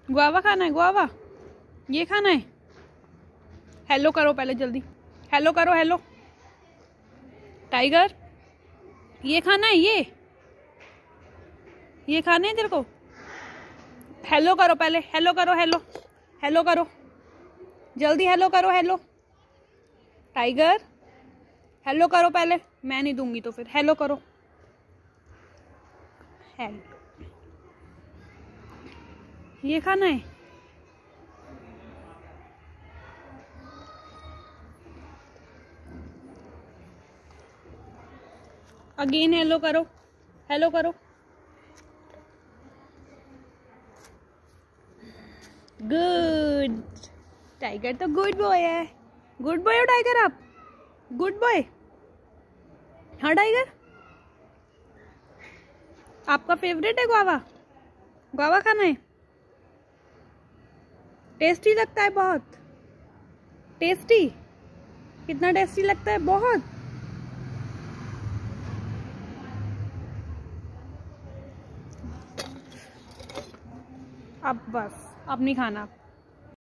Guava खाना है, guava ये खाना है। हेलो करो पहले जल्दी, हेलो करो, हेलो। टाइगर ये खाना है, ये खाने हैं तेरे को। हेलो करो पहले, हेलो करो, हेलो हेलो करो जल्दी, हेलो करो, हेलो। टाइगर हेलो करो पहले, मैं नहीं दूंगी तो फिर हेलो करो। हेलो ये खाना है। अगेन हेलो करो, हेलो करो। गुड, टाइगर तो गुड बॉय है। गुड बॉय हो टाइगर आप, गुड बॉय। हाँ टाइगर, आपका फेवरेट है गुआवा, गुआवा खाना है। टेस्टी लगता है, बहुत टेस्टी। कितना टेस्टी लगता है, बहुत। अब बस, अब नहीं खाना।